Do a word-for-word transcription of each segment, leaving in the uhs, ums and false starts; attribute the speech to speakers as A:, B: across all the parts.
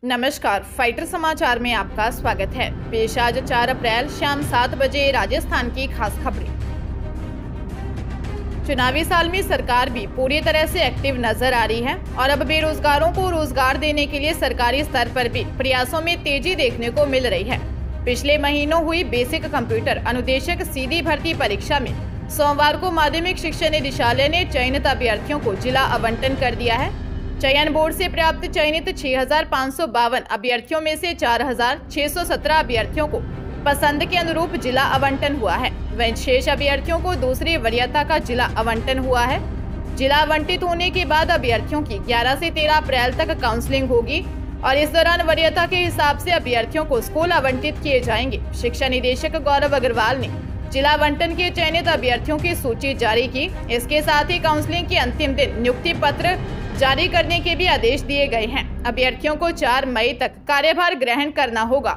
A: नमस्कार, फाइटर समाचार में आपका स्वागत है। पेश आज चार अप्रैल शाम सात बजे राजस्थान की खास खबरें। चुनावी साल में सरकार भी पूरी तरह से एक्टिव नजर आ रही है और अब बेरोजगारों को रोजगार देने के लिए सरकारी स्तर पर भी प्रयासों में तेजी देखने को मिल रही है। पिछले महीनों हुई बेसिक कंप्यूटर अनुदेशक सीधी भर्ती परीक्षा में सोमवार को माध्यमिक शिक्षा निदेशालय ने चयनित अभ्यर्थियों को जिला आवंटन कर दिया है। चयन बोर्ड से प्राप्त चयनित छह हजार पाँच सौ बावन अभ्यर्थियों में से चार हजार छह सौ सत्रह अभ्यर्थियों को पसंद के अनुरूप जिला आवंटन हुआ है। वहीं शेष अभ्यर्थियों को दूसरी वरीयता का जिला आवंटन हुआ है। जिला आवंटित होने के बाद अभ्यर्थियों की ग्यारह से तेरह अप्रैल तक काउंसलिंग होगी और इस दौरान वरीयता के हिसाब से अभ्यर्थियों को स्कूल आवंटित किए जाएंगे। शिक्षा निदेशक गौरव अग्रवाल ने जिला आवंटन के चयनित अभ्यर्थियों की सूची जारी की। इसके साथ ही काउंसलिंग के अंतिम दिन नियुक्ति पत्र जारी करने के भी आदेश दिए गए हैं। अभ्यर्थियों को चार मई तक कार्यभार ग्रहण करना होगा।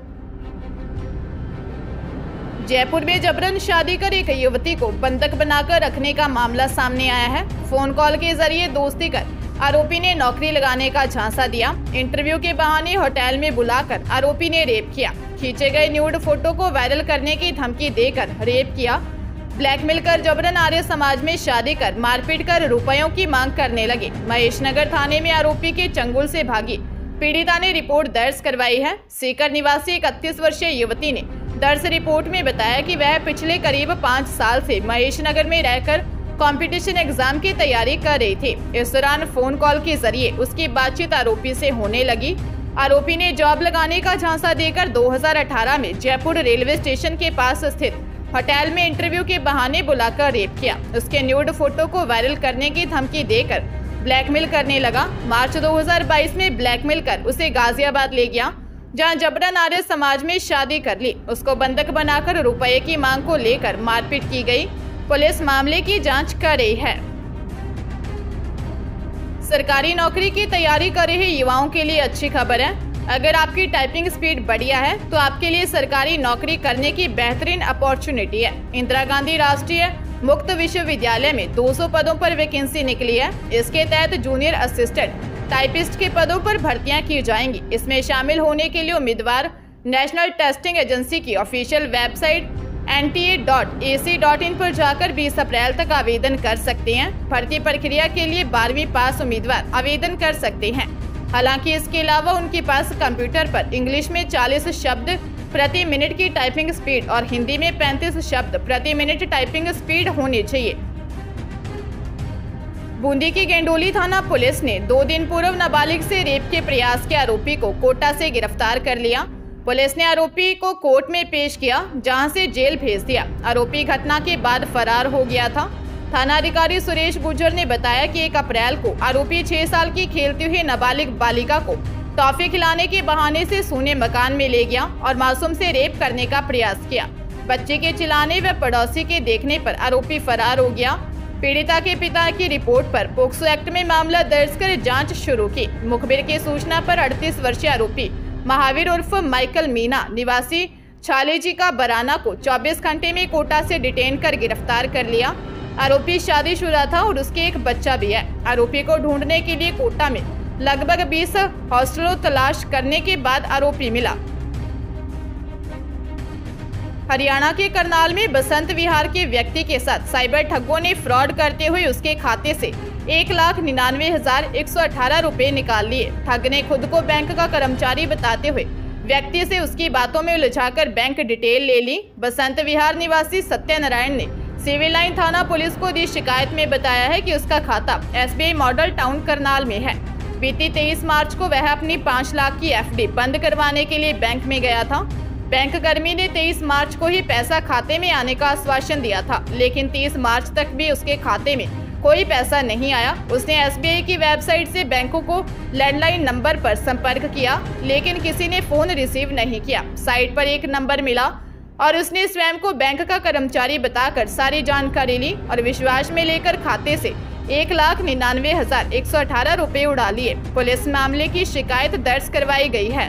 A: जयपुर में जबरन शादी कर एक युवती को बंधक बनाकर रखने का मामला सामने आया है। फोन कॉल के जरिए दोस्ती कर आरोपी ने नौकरी लगाने का झांसा दिया। इंटरव्यू के बहाने होटल में बुलाकर आरोपी ने रेप किया। खींचे गए न्यूड फोटो को वायरल करने की धमकी देकर रेप किया। ब्लैकमेल कर जबरन आर्य समाज में शादी कर मारपीट कर रुपयों की मांग करने लगे। महेशनगर थाने में आरोपी के चंगुल से भागी पीड़िता ने रिपोर्ट दर्ज करवाई है। सीकर निवासी इकतीस वर्षीय युवती ने दर्ज रिपोर्ट में बताया कि वह पिछले करीब पाँच साल से महेशनगर में रहकर कंपटीशन एग्जाम की तैयारी कर रही थी। इस दौरान फोन कॉल के जरिए उसकी बातचीत आरोपी से होने लगी। आरोपी ने जॉब लगाने का झांसा देकर दो हज़ार अठारह में जयपुर रेलवे स्टेशन के पास स्थित होटल में इंटरव्यू के बहाने बुलाकर रेप किया। उसके न्यूड फोटो को वायरल करने की धमकी देकर ब्लैकमेल करने लगा। मार्च दो हज़ार बाईस में ब्लैकमेल कर उसे गाजियाबाद ले गया, जहां जबरन आर्य समाज में शादी कर ली। उसको बंधक बनाकर रुपए की मांग को लेकर मारपीट की गई। पुलिस मामले की जांच कर रही है। सरकारी नौकरी की तैयारी कर रहे युवाओं के लिए अच्छी खबर है। अगर आपकी टाइपिंग स्पीड बढ़िया है तो आपके लिए सरकारी नौकरी करने की बेहतरीन अपॉर्चुनिटी है। इंदिरा गांधी राष्ट्रीय मुक्त विश्वविद्यालय में दो सौ पदों पर वैकेंसी निकली है। इसके तहत जूनियर असिस्टेंट टाइपिस्ट के पदों पर भर्तियां की जाएंगी। इसमें शामिल होने के लिए उम्मीदवार नेशनल टेस्टिंग एजेंसी की official website N T A dot A C dot in पर जाकर बीस अप्रैल तक आवेदन कर सकते हैं। भर्ती प्रक्रिया के लिए बारहवीं पास उम्मीदवार आवेदन कर सकते हैं। हालांकि इसके अलावा उनके पास कंप्यूटर पर इंग्लिश में चालीस शब्द प्रति मिनट की टाइपिंग स्पीड और हिंदी में पैंतीस शब्द प्रति मिनट टाइपिंग स्पीड होनी चाहिए। बूंदी की गेंडोली थाना पुलिस ने दो दिन पूर्व नाबालिग से रेप के प्रयास के आरोपी को कोटा से गिरफ्तार कर लिया। पुलिस ने आरोपी को कोर्ट में पेश किया, जहां से जेल भेज दिया। आरोपी घटना के बाद फरार हो गया था। थाना अधिकारी सुरेश गुर्जर ने बताया कि एक अप्रैल को आरोपी छह साल की खेलती हुई नाबालिग बालिका को टॉफी खिलाने के बहाने से सूने मकान में ले गया और मासूम से रेप करने का प्रयास किया। बच्चे के चिल्लाने व पड़ोसी के देखने पर आरोपी फरार हो गया। पीड़िता के पिता की रिपोर्ट पर पोक्सो एक्ट में मामला दर्ज कर जांच शुरू की। मुखबिर की सूचना पर अड़तीस वर्षीय आरोपी महावीर उर्फ माइकल मीना निवासी छालेजी का बराना को चौबीस घंटे में कोटा से डिटेन कर गिरफ्तार कर लिया। आरोपी शादीशुदा था और उसके एक बच्चा भी है। आरोपी को ढूंढने के लिए कोटा में लगभग बीस हॉस्टलों तलाश करने के बाद आरोपी मिला। हरियाणा के करनाल में बसंत विहार के व्यक्ति के साथ साइबर ठगों ने फ्रॉड करते हुए उसके खाते से एक लाख निन्यानवे हजार एक सौ अठारह रुपए निकाल लिए। ठग ने खुद को बैंक का कर्मचारी बताते हुए व्यक्ति से उसकी बातों में उलझाकर बैंक डिटेल ले ली। बसंत विहार निवासी सत्यनारायण ने सिविल लाइन थाना पुलिस को दी शिकायत में बताया है कि उसका खाता S B I model town Karnal में है। बीती तेईस मार्च को वह अपनी पाँच लाख की एफ डी बंद करवाने के लिए बैंक में गया था। बैंक कर्मी ने तेईस मार्च को ही पैसा खाते में आने का आश्वासन दिया था, लेकिन तीस मार्च तक भी उसके खाते में कोई पैसा नहीं आया। उसने एस बी आई की वेबसाइट से बैंकों को लैंडलाइन नंबर पर संपर्क किया, लेकिन किसी ने फोन रिसीव नहीं किया। साइट पर एक नंबर मिला और उसने स्वयं को बैंक का कर्मचारी बताकर सारी जानकारी ली और विश्वास में लेकर खाते से एक लाख निन्यानवे हजार एक सौ अठारह रुपए उड़ा लिए। पुलिस मामले की शिकायत दर्ज करवाई गई है।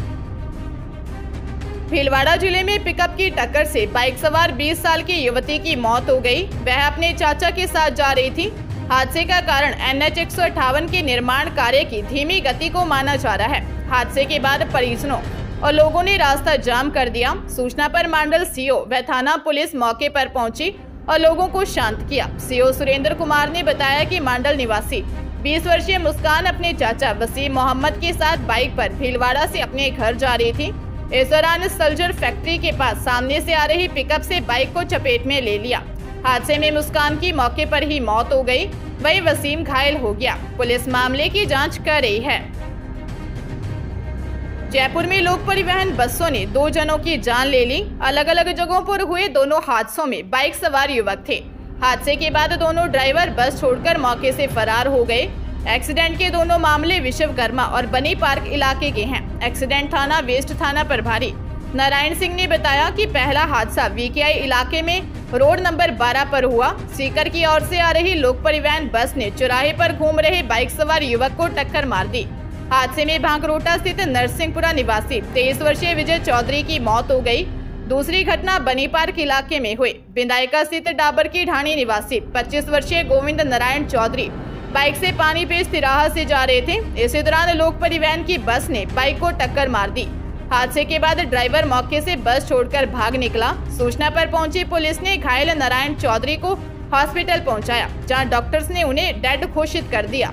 A: भीलवाड़ा जिले में पिकअप की टक्कर से बाइक सवार बीस साल की युवती की मौत हो गई। वह अपने चाचा के साथ जा रही थी। हादसे का कारण एन एच एक सौ अट्ठावन के निर्माण कार्य की धीमी गति को माना जा रहा है। हादसे के बाद परिजनों और लोगों ने रास्ता जाम कर दिया। सूचना पर मंडल सी ओ व थाना पुलिस मौके पर पहुंची और लोगों को शांत किया। सी ओ सुरेंद्र कुमार ने बताया कि मंडल निवासी बीस वर्षीय मुस्कान अपने चाचा वसीम मोहम्मद के साथ बाइक पर भीलवाड़ा से अपने घर जा रही थी। इस दौरान सल्जर फैक्ट्री के पास सामने से आ रही पिकअप से बाइक को चपेट में ले लिया। हादसे में मुस्कान की मौके पर ही मौत हो गई, वहीं वसीम घायल हो गया। पुलिस मामले की जांच कर रही है। जयपुर में लोक परिवहन बसों ने दो जनों की जान ले ली। अलग अलग जगहों पर हुए दोनों हादसों में बाइक सवार युवक थे। हादसे के बाद दोनों ड्राइवर बस छोड़कर मौके से फरार हो गए। एक्सीडेंट के दोनों मामले विश्वकर्मा और बनी पार्क इलाके के हैं। एक्सीडेंट थाना वेस्ट थाना प्रभारी नारायण सिंह ने बताया कि पहला हादसा वी के आई इलाके में रोड नंबर बारह पर हुआ। सीकर की ओर से आ रही लोक परिवहन बस ने चौराहे पर घूम रहे बाइक सवार युवक को टक्कर मार दी। हादसे में भांकरोटा स्थित नरसिंहपुरा निवासी तेईस वर्षीय विजय चौधरी की मौत हो गई। दूसरी घटना बनी पार्क इलाके में हुई। बिंदायका स्थित डाबर की ढाणी निवासी पच्चीस वर्षीय गोविंद नारायण चौधरी बाइक से पानी पेश तिराहा से जा रहे थे। इसी दौरान लोक परिवहन की बस ने बाइक को टक्कर मार दी। हादसे के बाद ड्राइवर मौके से बस छोड़कर भाग निकला। सूचना पर पहुंची पुलिस ने घायल नारायण चौधरी को हॉस्पिटल पहुंचाया, जहां डॉक्टर्स ने उन्हें डेड घोषित कर दिया।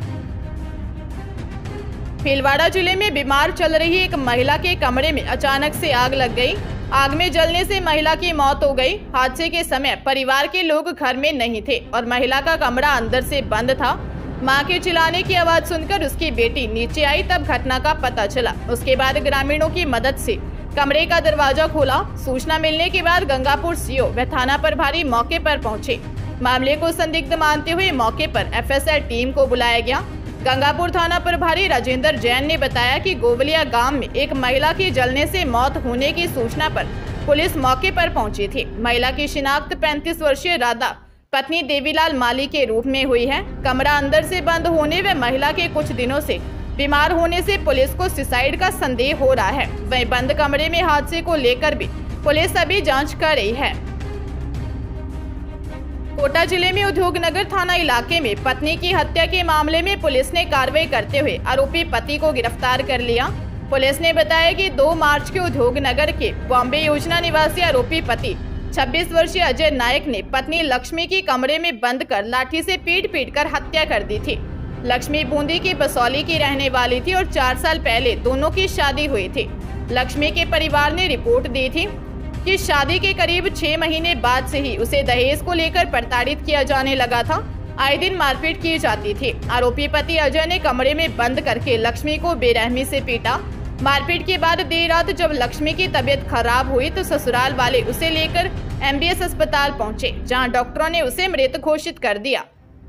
A: भीलवाड़ा जिले में बीमार चल रही एक महिला के कमरे में अचानक से आग लग गई। आग में जलने से महिला की मौत हो गई। हादसे के समय परिवार के लोग घर में नहीं थे और महिला का कमरा अंदर से बंद था। मां के चिल्लाने की आवाज सुनकर उसकी बेटी नीचे आई, तब घटना का पता चला। उसके बाद ग्रामीणों की मदद से कमरे का दरवाजा खोला। सूचना मिलने के बाद गंगापुर सी ओ व थाना प्रभारी मौके पर पहुंचे। मामले को संदिग्ध मानते हुए मौके पर एफ एस एल टीम को बुलाया गया। गंगापुर थाना प्रभारी राजेंद्र जैन ने बताया कि गोवलिया गांव में एक महिला की जलने से मौत होने की सूचना पर पुलिस मौके पर पहुंची थी। महिला की शिनाख्त पैंतीस वर्षीय राधा पत्नी देवीलाल माली के रूप में हुई है। कमरा अंदर से बंद होने व महिला के कुछ दिनों से बीमार होने से पुलिस को सुसाइड का संदेह हो रहा है। वहीं बंद कमरे में हादसे को लेकर भी पुलिस अभी जांच कर रही है। कोटा जिले में उद्योगनगर थाना इलाके में पत्नी की हत्या के मामले में पुलिस ने कार्रवाई करते हुए आरोपी पति को गिरफ्तार कर लिया। पुलिस ने बताया कि दो मार्च के उद्योगनगर के बॉम्बे योजना निवासी आरोपी पति छब्बीस वर्षीय अजय नायक ने पत्नी लक्ष्मी की कमरे में बंद कर लाठी से पीट पीट कर हत्या कर दी थी। लक्ष्मी बूंदी की बसौली की रहने वाली थी और चार साल पहले दोनों की शादी हुई थी। लक्ष्मी के परिवार ने रिपोर्ट दी थी कि शादी के करीब छह महीने बाद से ही उसे दहेज को लेकर प्रताड़ित किया जाने लगा था। आए दिन मारपीट की जाती थी। आरोपी पति अजय ने कमरे में बंद करके लक्ष्मी को बेरहमी से पीटा। मारपीट के बाद देर रात जब लक्ष्मी की तबीयत खराब हुई तो ससुराल वाले उसे लेकर एम बी एस अस्पताल पहुंचे, जहां डॉक्टरों ने उसे मृत घोषित कर दिया।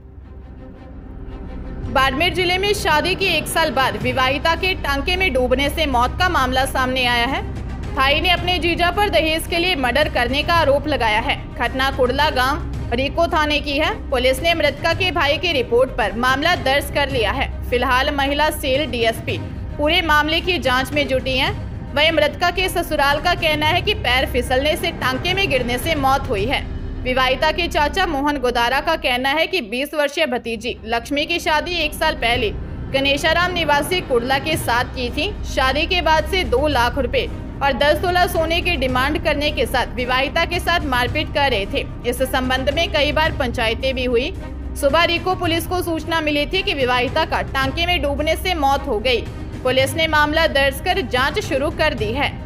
A: बाड़मेर जिले में शादी के एक साल बाद विवाहिता के टांके में डूबने से मौत का मामला सामने आया है। भाई ने अपने जीजा पर दहेज के लिए मर्डर करने का आरोप लगाया है। घटना कुड़ला गांव रिको थाने की है। पुलिस ने मृतका के भाई की रिपोर्ट पर मामला दर्ज कर लिया है। फिलहाल महिला सेल डी एस पी पूरे मामले की जांच में जुटी हैं। वहीं मृतका के ससुराल का कहना है कि पैर फिसलने से टांके में गिरने से मौत हुई है। विवाहिता के चाचा मोहन गोदारा का कहना है कि बीस वर्षीय भतीजी लक्ष्मी की शादी एक साल पहले गणेशाराम निवासी कुड़ला के साथ की थी। शादी के बाद से दो लाख रुपए और दस तोला सोने की डिमांड करने के साथ विवाहिता के साथ मारपीट कर रहे थे। इस संबंध में कई बार पंचायतें भी हुई। सुबह रिको पुलिस को सूचना मिली थी कि विवाहिता का टांके में डूबने से मौत हो गई। पुलिस ने मामला दर्ज कर जांच शुरू कर दी है।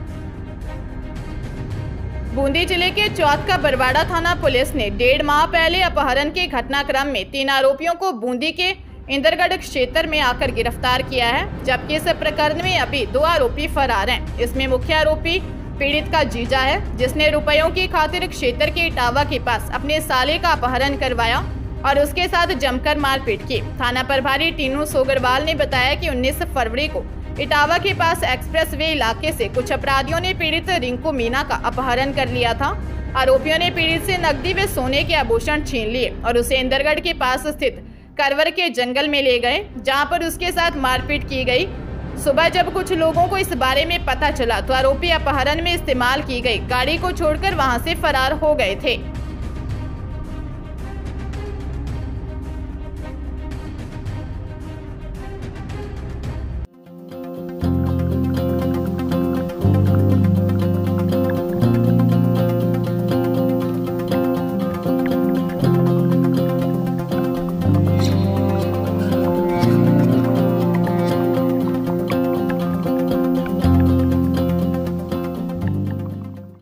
A: बूंदी जिले के चौथ का बरवाड़ा थाना पुलिस ने डेढ़ माह पहले अपहरण के घटनाक्रम में तीन आरोपियों को बूंदी के इंदरगढ़ क्षेत्र में आकर गिरफ्तार किया है, जबकि इस प्रकरण में अभी दो आरोपी फरार हैं। इसमें मुख्य आरोपी पीड़ित का जीजा है, जिसने रुपयों की खातिर क्षेत्र के इटावा के पास अपने साले का अपहरण करवाया और उसके साथ जमकर मारपीट की। थाना प्रभारी टीनू सोगरवाल ने बताया कि उन्नीस फरवरी को इटावा के पास एक्सप्रेस वे इलाके से कुछ अपराधियों ने पीड़ित रिंकू मीना का अपहरण कर लिया था। आरोपियों ने पीड़ित से नकदी व सोने के आभूषण छीन लिए और उसे इंदरगढ़ के पास स्थित करवर के जंगल में ले गए, जहां पर उसके साथ मारपीट की गई। सुबह जब कुछ लोगों को इस बारे में पता चला तो आरोपी अपहरण में इस्तेमाल की गई गाड़ी को छोड़कर वहां से फरार हो गए थे।